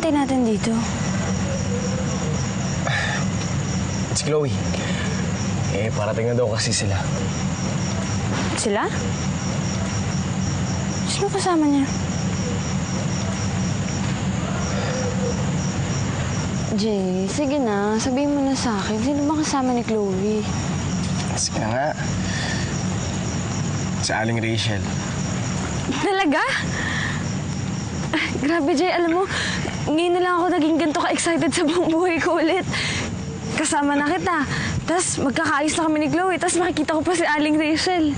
inaantay natin dito? Si Chloe. Parating na daw kasi sila. Sila? Sino kasama niya? Jay, sige na. Sabihin mo na sa akin. Sino ba kasama ni Chloe? Sige na nga. Si Aling Rachel. Talaga? Grabe, Jay. Alam mo, ngayon na lang ako naging ganito ka-excited sa buong buhay ko ulit. Kasama na kita. Tapos magkakaayos na kami ni Chloe. Tapos makikita ko pa si Aling Rachel.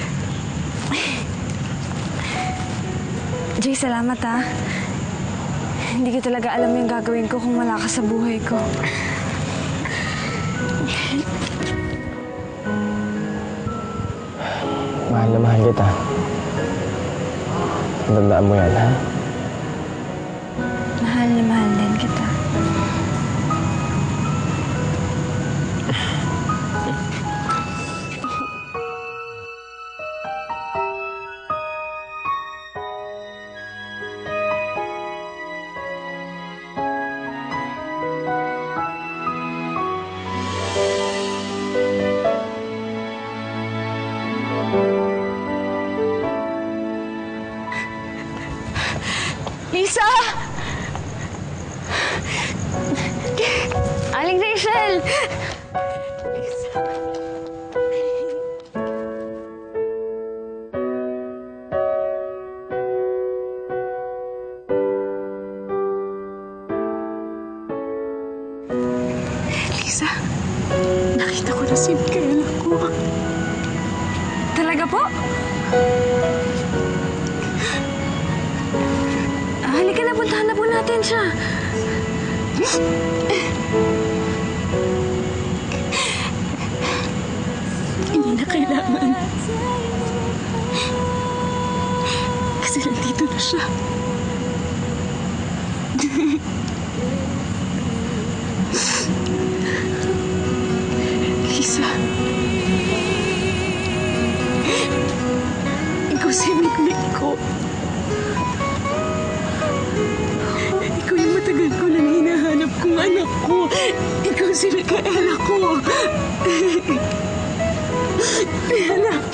Jay, salamat ha. Hindi ko talaga alam yung gagawin ko kung wala ka sa buhay ko. Mahal na mahal kita. Tandaan mo yan, ha? Mahal na mahal din kita. Lisa! Aling Rachel! Lisa! Lisa, nakita ko na si Micaela ko. Talaga po? Halika na, puntahan na po natin siya. Hindi na kailangan. Kasi nandito na siya. Lisa. Ikaw si Mikmik ko. Ikaw yung matagal ko nang hinahanap kong anak ko. Ikaw si Micaela ko. Micaela.